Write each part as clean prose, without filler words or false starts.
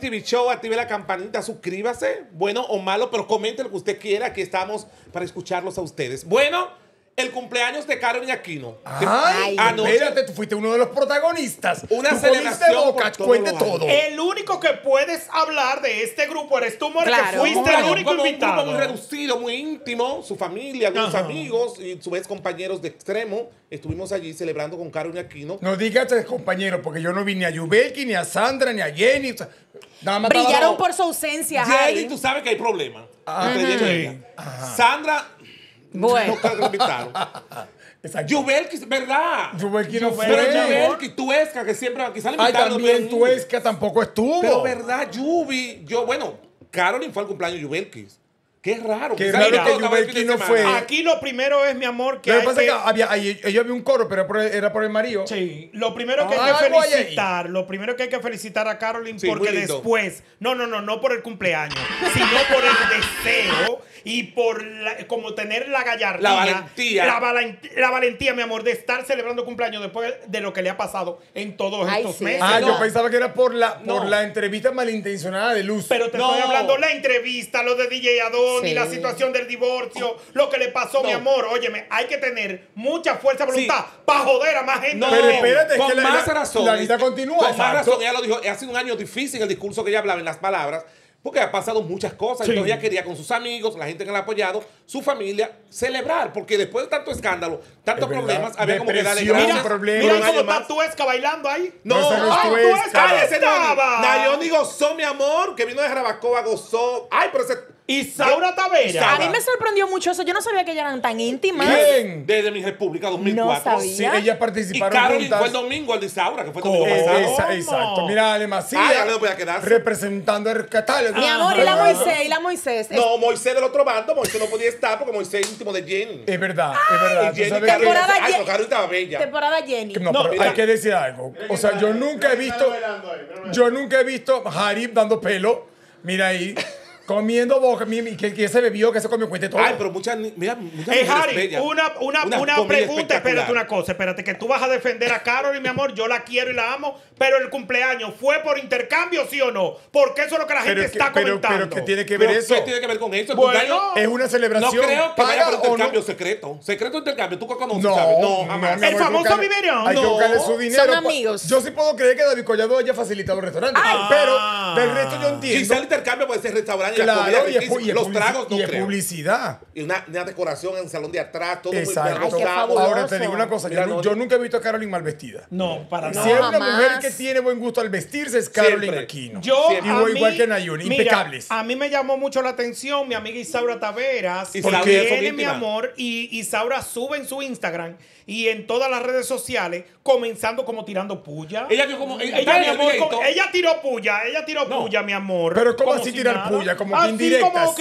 TV Show, active la campanita, suscríbase, bueno o malo, pero comente lo que usted quiera, aquí estamos para escucharlos a ustedes. Bueno, el cumpleaños de Karolyn Aquino. Ay, Anoche, espérate, tú fuiste uno de los protagonistas. Una Tú celebración comiste boca, por todos cuente los años. todo. El único que puedes hablar de este grupo eres tú, More, Claro. que fuiste el cumpleaños único como un invitado. grupo muy reducido, muy íntimo, su familia, algunos Ajá. amigos y su vez compañeros de extremo. Estuvimos allí celebrando con Karolyn Aquino. No digas compañero, porque yo no vi ni a Yubelki, ni a Sandra, ni a Jenny. O sea, nada más estaba Brillaron dos. por su ausencia, Jenny, Harry. tú sabes que hay problemas. Ah, Entre Jenny y sí. ella. Sandra, Bueno. no creo que lo invitaron. Exacto. Yubelki, ¿verdad? Yubelki no fue. Pero Yubelki, Tuesca, que siempre quizás le Ay, invitaron. también pero- Tuesca tampoco estuvo. Pero verdad, Yubi, bueno, Karolyn fue al cumpleaños de Yubelki. Qué raro. Qué quizás raro todo que estaba el fin de Yubelki no semana. fue. Aquí lo primero es, mi amor, que Lo que hay pasa que... es que ella había un coro, pero era por el marido. Sí, lo primero que hay Ah, que algo hay ahí. felicitar, lo primero que hay que felicitar a Karolyn Sí, porque muy lindo. después, no por el cumpleaños, sino por el deseo y por como tener la gallardía, La valentía. la valentía, mi amor, de estar celebrando cumpleaños después de lo que le ha pasado en todos Ay, estos sí. meses. Ah, No. yo pensaba que era por la No. entrevista malintencionada de Luz. Pero te No. estoy hablando la entrevista, lo de DJ Adoni, Sí. la situación del divorcio, lo que le pasó, No. mi amor. Óyeme, hay que tener mucha fuerza de voluntad para joder a más gente. No, Pero espérate, es con que más razón. la vida continúa. Con más exacto. razón, ella lo dijo. Ha sido un año difícil el discurso que ella hablaba en las palabras. Porque ha pasado muchas cosas. Sí. Entonces ella quería con sus amigos, la gente que la ha apoyado, su familia, celebrar. Porque después de tanto escándalo, tantos Es verdad. problemas, había como que darle Depresión, gracias. problemas. Mira por un cómo año está más. Tuesca bailando ahí. No, No, esa no es ay, Tuesca. cállese, Estaba. Nayoni gozó, mi amor, que vino de Jarabacoa, gozó. Ay, pero ese... Y Saura Tavera. A mí me sorprendió mucho eso. Yo no sabía que ellas eran tan íntimas. ¿Quién? Desde mi República 2004. No sabía. Sí, ellas Y participaron Karolyn juntas. fue el domingo al de Isaura, que fue el domingo ¿Cómo? pasado. Exacto. Mira, Ale Macías Ah, ya no podía quedarse. representando el catálogo. Mi amor, y la Moisés, y la Moisés. No, Moisés del otro bando, Moisés no podía estar porque Moisés es íntimo de Jenny. Es verdad, es verdad. Y Tú Jenny sabes que- temporada Ay, Ye- pero Karolyn estaba bella. Temporada Jenny. No, No, pero mira. hay que decir algo. O sea, yo nunca he visto. Yo nunca he visto a Harib dando pelo. Mira ahí. Comiendo boca. Que se bebió, que se comió cuente todo. Ay, pero muchas, mira, muchas mujeres Harry, bellas. una Unas pregunta, comidas espérate espectaculares. una cosa, espérate, que tú vas a defender a Karolyn, mi amor, yo la quiero y la amo, pero el cumpleaños, ¿fue por intercambio, sí o no? Porque eso es lo que la gente está comentando. pero ¿qué tiene que ver ¿Pero eso? qué tiene que ver con eso? El Bueno, cumpleaños Es una no celebración. creo que vaya paga por o no. intercambio secreto. Secreto intercambio, ¿tú qué conoces? No, ¿sabes? no, jamás. mi El amor, famoso hay que buscarle- biberón. Hay que No. buscarle su dinero. Son amigos. Yo sí puedo creer que David Collado haya facilitado el restaurante. Pero del resto yo entiendo. Quizá el intercambio puede ser restaurante y la comida Claro, riquísima. Los tragos no y es creo. publicidad. Y una decoración en el salón de atrás, todo Exacto. muy Ay, qué bien. fabuloso. Ahora te digo una cosa. Mira, Yo, no- yo nunca he visto a Karolyn mal vestida. No, para Si nada. hay una jamás. mujer que tiene buen gusto al vestirse es Karolyn Siempre. Aquino. Yo, Siempre. a Igual, mí, igual que Nayuni, mira, impecables. A mí me llamó mucho la atención mi amiga Isaura Taveras, Isaura, porque son tiene mi íntimas. amor, y Isaura sube en su Instagram y en todas las redes sociales, comenzando como tirando puya. Ella vio como... Ella, mi amor, ella tiró puya, mi amor. Pero ¿cómo Como así si tirar nada. puya? Como que así indirectas. como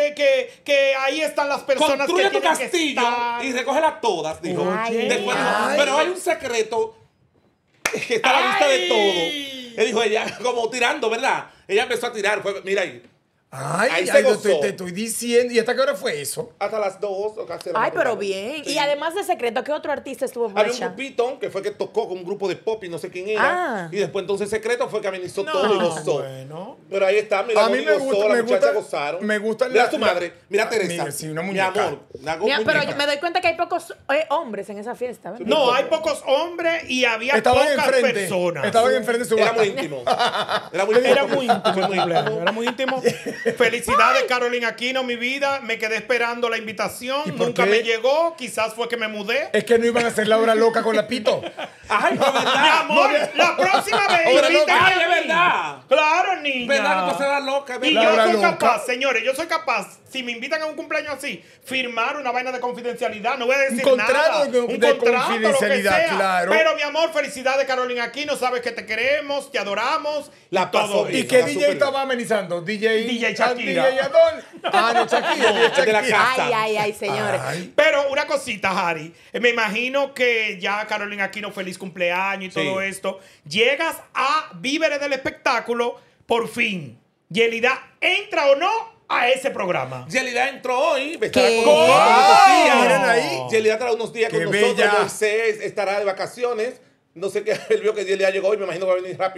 que ahí están las personas Construye que tu tienen que castillo estar. y recógelas todas, dijo. Ay. Después dijo, Ay. pero hay un secreto que está a la vista de todo. Él dijo, ella como tirando, ¿verdad? Ella empezó a tirar, mira ahí, Ay, Ahí se ay, gozó. te estoy diciendo. ¿Y hasta qué hora fue eso? hasta las 2 o casi las Ay, pero madrugada. bien. Sí. Y además de secreto, ¿qué otro artista estuvo por Había un allá? grupito que fue que tocó con un grupo de pop y no sé quién era. Ah. Y después entonces Secreto fue que amenizó No, todo y gozó. bueno. Pero ahí está, mira, A mí Moni me gozó, gusta- la me muchacha gusta- gozaron. me gusta Mira la- tu madre, mira la- Teresa. mira, sí, una Mi muñeca. amor, una Mira, pero muñeca. yo me doy cuenta que hay pocos hombres en esa fiesta, ¿verdad? No, hay pocos hombres y había Estaban pocas enfrente. personas. Estaban enfrente de su Era bata. muy íntimo. Era muy íntimo. Era muy íntimo el cumpleaños, era muy íntimo. Felicidades, Karolyn Aquino, mi vida. Me quedé esperando la ¿Y invitación. por Nunca qué? me llegó. Quizás fue que me mudé. Es que no iban a hacer la hora loca con la pito. Ay, pero Mi verdad. amor, la próxima vez Ahora no, invítame ay, a es mí. verdad. Claro, niña. ¿Verdad que tú haces la loca? Y ¿Verdad? yo hora soy loca. capaz, señores, yo soy capaz, si me invitan a un cumpleaños así, firmar una vaina de confidencialidad, no voy a decir contrato nada. de Un contrato, lo que confidencialidad, sea. claro. Pero mi amor, felicidades, Karolyn Aquino, sabes que te queremos, te adoramos. La y todo pasó bien. ¿Y bien. qué Está DJ súper estaba amenizando? DJ Shakira. DJ Adon. Ah, no, Shakira. No, DJ es de la Shakira. casa. Ay, ay, ay, señores. Ay. Pero una cosita, Harry. Me imagino que ya Karolyn Aquino, feliz cumpleaños y Sí. todo esto. Llegas a Víveres del Espectáculo, por fin. Yelida, ¿entra o no a ese programa? Yelida entró hoy, estará ¿Qué? con nosotros unos Ah, días. miren ahí. Yelida estará unos días Qué con nosotros. bella. Moisés estará de vacaciones. No sé qué, él vio que Yelida llegó hoy, me imagino que va a venir rápido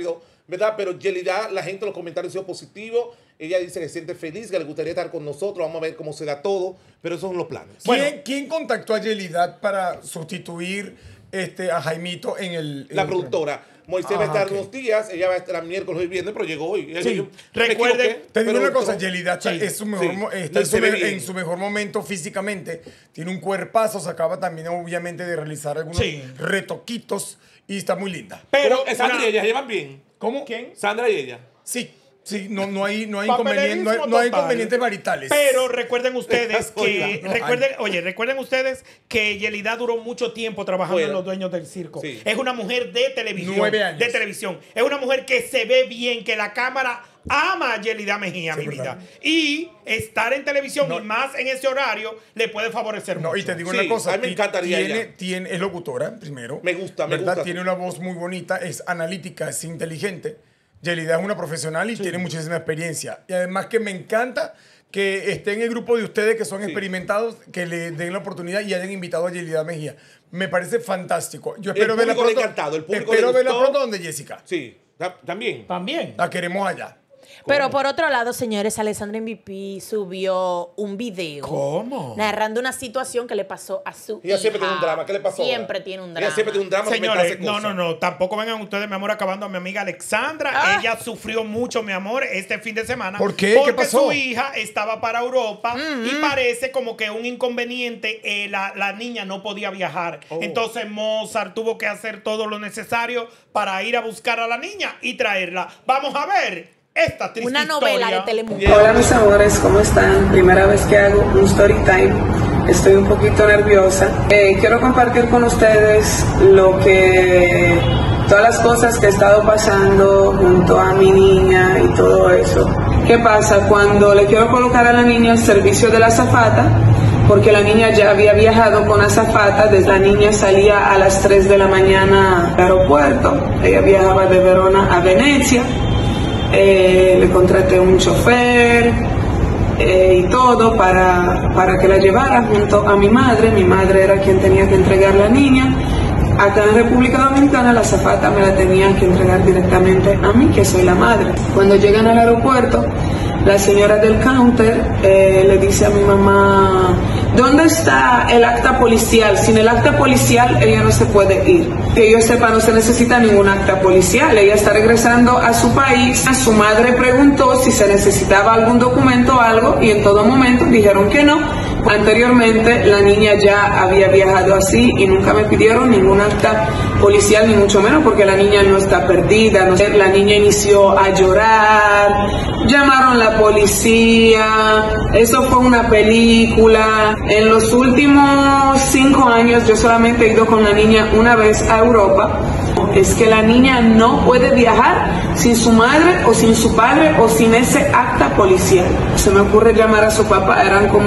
¿verdad? Pero Yelida, la gente en los comentarios ha sido positivo. Ella dice que se siente feliz, que le gustaría estar con nosotros. Vamos a ver cómo se da todo, pero esos son los planes. ¿Quién contactó a Yelida para sustituir a Jaimito en el... La productora. Moisés va a estar unos días, ella va a estar miércoles y viernes, pero llegó hoy. Sí. Recuerden, te digo una cosa, Yelida es su mejor, está en su mejor momento físicamente, tiene un cuerpazo, se acaba también obviamente de realizar algunos retoquitos y está muy linda. Pero Sandra y ella llevan bien. ¿Cómo? ¿Quién? Sandra y ella. Sí. Sí, no hay inconvenientes maritales. Pero recuerden ustedes que recuerden ustedes que Yelida duró mucho tiempo trabajando en Los Dueños del Circo. Sí. Es una mujer de televisión. 9 años. De televisión. Es una mujer que se ve bien, que la cámara ama a Yelida Mejía, mi vida. Y estar en televisión y más en ese horario le puede favorecer mucho. Y te digo una cosa. A mí me encantaría es locutora, primero. Me gusta. Tiene una voz muy bonita, es analítica, es inteligente. Yelida es una profesional y tiene muchísima experiencia. Y además que me encanta que esté en el grupo de ustedes que son experimentados, que le den la oportunidad y hayan invitado a Yelida Mejía. Me parece fantástico. Yo espero verla pronto. Espero verla pronto donde Jessica. Sí, también. La queremos allá. Pero por otro lado, señores, Alessandra MVP subió un video. ¿Cómo? Narrando una situación que le pasó a su Ella hija. siempre tiene un drama. ¿Qué le pasó? Siempre tiene un drama. Ella siempre tiene un drama. Señores, no. Tampoco vengan ustedes, mi amor, acabando a mi amiga Alexandra. Ella sufrió mucho, mi amor, este fin de semana. ¿Por qué? Porque ¿Qué pasó? su hija estaba para Europa y parece como que un inconveniente. La niña no podía viajar. Entonces Mozart tuvo que hacer todo lo necesario para ir a buscar a la niña y traerla. Vamos a ver esta triste Una novela historia de Telemundo. Hola mis amores, ¿cómo están? Primera vez que hago un story time, estoy un poquito nerviosa. Quiero compartir con ustedes todas las cosas que he estado pasando junto a mi niña y todo eso. ¿Qué pasa? Cuando le quiero colocar a la niña el servicio de la azafata, porque la niña ya había viajado con azafata, desde la niña salía a las 3 de la mañana al aeropuerto, ella viajaba de Verona a Venecia. Le contraté un chofer y todo para que la llevara junto a mi madre. Mi madre era quien tenía que entregar la niña. Acá en República Dominicana la azafata me la tenían que entregar directamente a mí, que soy la madre. Cuando llegan al aeropuerto, la señora del counter le dice a mi mamá: ¿dónde está el acta policial? Sin el acta policial ella no se puede ir. Que yo sepa, no se necesita ningún acta policial. Ella está regresando a su país. Su madre preguntó si se necesitaba algún documento o algo y en todo momento dijeron que no. Anteriormente la niña ya había viajado así y nunca me pidieron ningún acta policial, ni mucho menos, porque la niña no está perdida. La niña inició a llorar, llamaron la policía, eso fue una película. En los últimos 5 años yo solamente he ido con la niña una vez a Europa. Es que la niña no puede viajar sin su madre o sin su padre o sin ese acta policial. Se me ocurre llamar a su papá,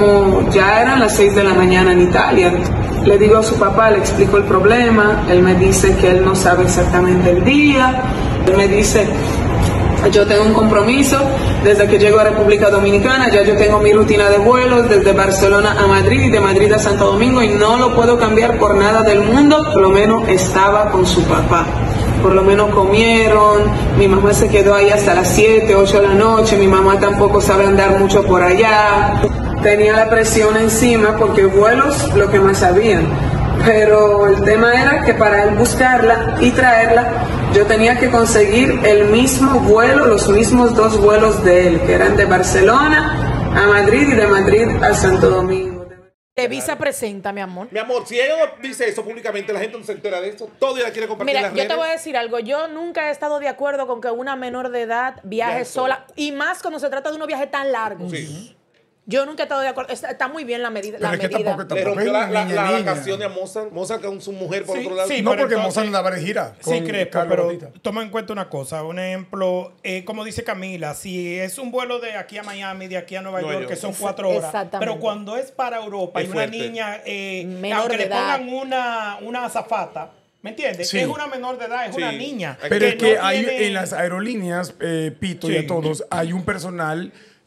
ya eran las 6 de la mañana en Italia. Le digo a su papá, le explico el problema, él me dice que él no sabe exactamente el día, él me dice: yo tengo un compromiso desde que llego a República Dominicana, ya yo tengo mi rutina de vuelos desde Barcelona a Madrid y de Madrid a Santo Domingo y no lo puedo cambiar por nada del mundo. Por lo menos estaba con su papá, por lo menos comieron, mi mamá se quedó ahí hasta las 7, 8 de la noche, mi mamá tampoco sabe andar mucho por allá. Tenía la presión encima porque vuelos lo que más sabían. Pero el tema era que para él buscarla y traerla, yo tenía que conseguir el mismo vuelo, los mismos 2 vuelos de él, que eran de Barcelona a Madrid y de Madrid a Santo Domingo. Televisa presenta, mi amor. Mi amor, si ella dice eso públicamente, la gente no se entera de esto. Todo ella quiere compartir en Mira, las yo redes. te voy a decir algo. Yo nunca he estado de acuerdo con que una menor de edad viaje sola. Y más cuando se trata de unos viajes tan largos. Sí. Yo nunca he estado de acuerdo. Está muy bien la medida. Pero es que tampoco Le es rompió la niña. vacación a Mozart. Mozart con su mujer por Sí, otro lado. sí. No, pero porque entonces- Mozart andaba de gira. Sí, con Crespo, Carlos pero Bautista. toma en cuenta una cosa. Un ejemplo, como dice Camila, si es un vuelo de aquí a Miami, de aquí a Nueva York, que son 4 horas. Exactamente. Pero cuando es para Europa Es y una fuerte. niña, Menor aunque de le edad. pongan una azafata, ¿me entiendes? Sí. Es una menor de edad, es Sí. una niña. Pero es que no hay tiene- en las aerolíneas, Pito y Sí. a todos, hay un personal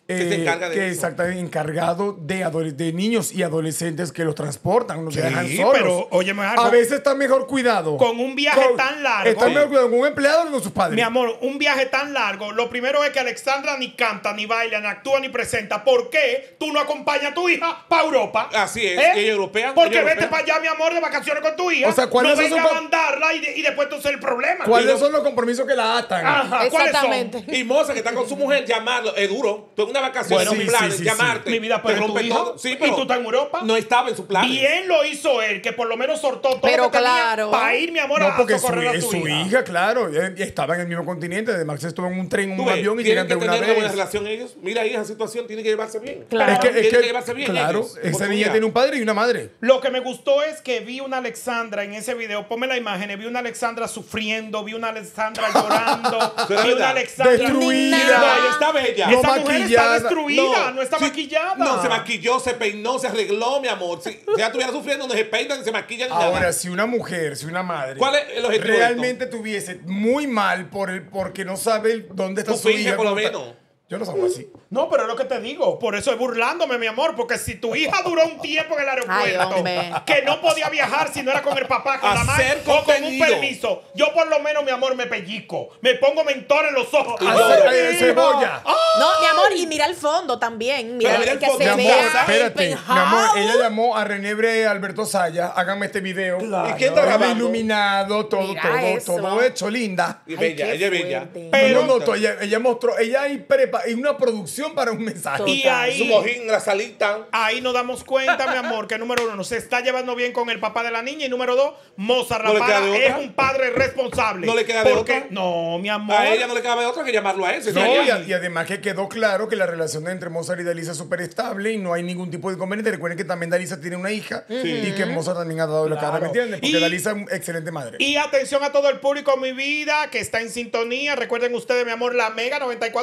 Que se encarga de eso. exactamente encargado de niños y adolescentes que los transportan, los dejan solos. pero óyeme algo. A veces está mejor cuidado. Con un viaje tan largo. Está mejor cuidado con un empleado que con sus padres. Mi amor, un viaje tan largo, lo primero es que Alexandra ni canta, ni baila, ni actúa, ni presenta. ¿Por qué tú no acompañas a tu hija para Europa? Así es, ella es europea. Porque ella es vete europea. para allá, mi amor, de vacaciones con tu hija. O sea, ¿cuáles no son venga sus a mandarla y después tú ser el problema. ¿Cuáles son los compromisos que la atan? Ajá, ¿cuáles Exactamente. son? Y Moza, que está con su mujer, llamarlo. Es duro. Tú en una vacación, Bueno, en sí, un plan, sí, sí, llamarte. Mi vida, te pero rompe tu hija. todo. Sí, ¿Y pero tú estás en Europa? No estaba en su plan. Bien lo hizo él, que por lo menos soltó todo Pero lo que tenía claro. para ir, mi amor, No, a porque socorrer a es tu su hija. hija, claro. Estaba en el mismo continente. Además, estuvo en un tren, en Tú un ves, avión y tienen llegan que de una tener una buena vez. relación ellos. Mira ahí esa situación, tiene que llevarse bien. Claro. Tienen que llevarse bien claro, ellos. esa Porque niña mira, tiene un padre y una madre. Lo que me gustó es que vi una Alexandra en ese video. Ponme la imagen. Vi una Alexandra sufriendo, vi una Alexandra llorando, Pero vi es una verdad. Alexandra Destruida. No, ella está bella. No Esa mujer está maquillada. destruida, no está sí, maquillada. No, se maquilló, se peinó, se arregló, mi amor. Si ya estuviera sufriendo, no se peinan ni se maquillan ni Ahora, nada. si una mujer, si una madre ¿Cuál es el objetivo de realmente tuviese muy mal porque no sabe dónde está Tu su finge, hija. por lo cómo está- menos. Yo no salgo así. No, pero es lo que te digo. Por eso es burlándome, mi amor. Porque si tu hija duró un tiempo en el aeropuerto, Ay, hombre. que no podía viajar si no era con el papá, con la madre Hacer o con un contenido. permiso, yo por lo menos, mi amor, me pellizco. Me pongo mentor en los ojos. Y ¡Ay, lloro. mi hija! Cebolla. No, mi amor, y mira el fondo también. Mira, Pero mira el que fondo. se Mi Mi vea amor, amor, el espérate. Mi penthouse. amor, ella llamó a René Alberto Saya. Hágame este video. ¿Y quién está Todo grabando? iluminado, todo, Mira todo, eso. todo hecho, linda. Y Ay, bella, qué ella es bella. fuerte. Pero- ella mostró, ella hay una producción para un mensaje. Y Total. ahí, Su mojín, la salita. ahí nos damos cuenta, mi amor, que número uno, se está llevando bien con el papá de la niña. Y número dos, Mozart ¿No le queda Rapala de es otra? un padre responsable. ¿No le queda de Porque- otra? No, mi amor. A ella no le cabe otra que llamarlo a ese. No, sería. y además que quedó claro que la relación entre Mozart y Dalisa es súper estable y no hay ningún tipo de inconveniente. Recuerden que también Dalisa tiene una hija y que Mozart también ha dado la cara, ¿me entiendes? Porque Y- Dalisa es una excelente madre. Y atención a todo el público, mi vida, que está en sintonía. Recuerden ustedes, mi amor, la Mega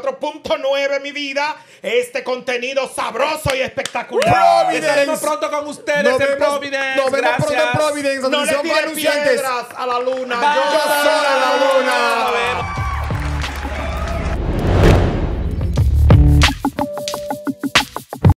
94.9, mi vida. Este contenido sabroso y espectacular. Providence. Estaremos pronto con ustedes en Providence. Nos vemos pronto en Gracias. Providence, No le atención para tiren anunciantes. piedras a la luna. Bye. Yo